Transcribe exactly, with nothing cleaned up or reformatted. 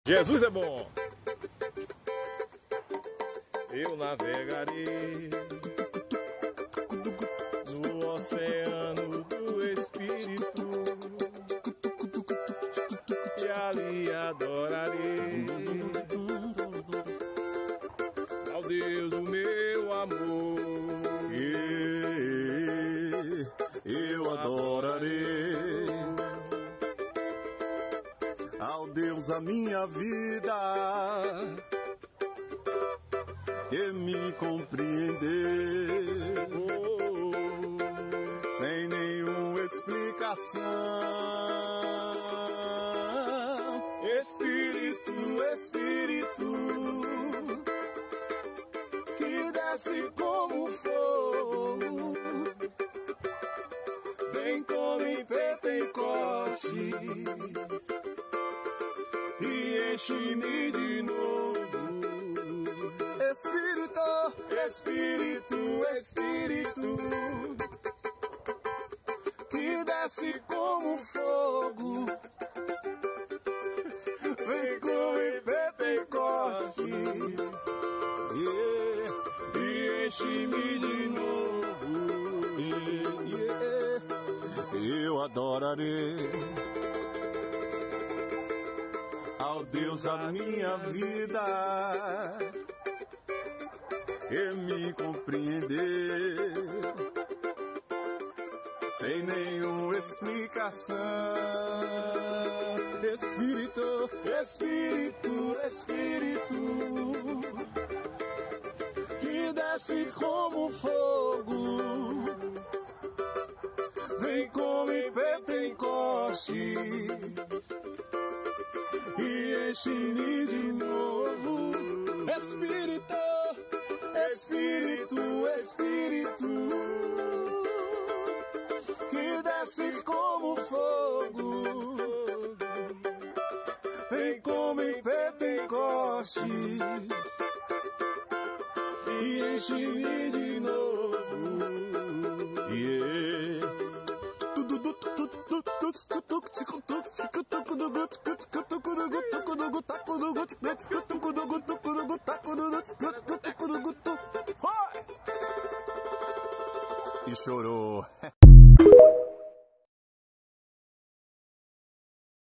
Jesus é bom. Eu navegarei no oceano do Espírito e ali adorarei ao Deus do meu amor. E eu adorarei ao Deus a minha vida, que me compreendeu sem nenhuma explicação. Espírito, Espírito, que desce como fogo, vem como em Pentecostes e enche-me de novo. Espírito, Espírito, Espírito, que desce como fogo, vem como em Pentecostes yeah, e enche-me de novo. Yeah, eu adorarei ao Deus a minha vida, e me compreender sem nenhuma explicação. Espírito, Espírito, Espírito, que desce como fogo, vem como em Pentecostes e enche-me de novo. Espírito, Espírito, Espírito, que desce como fogo, vem como em Pentecostes e enche-me de novo. Yeah. E chorou.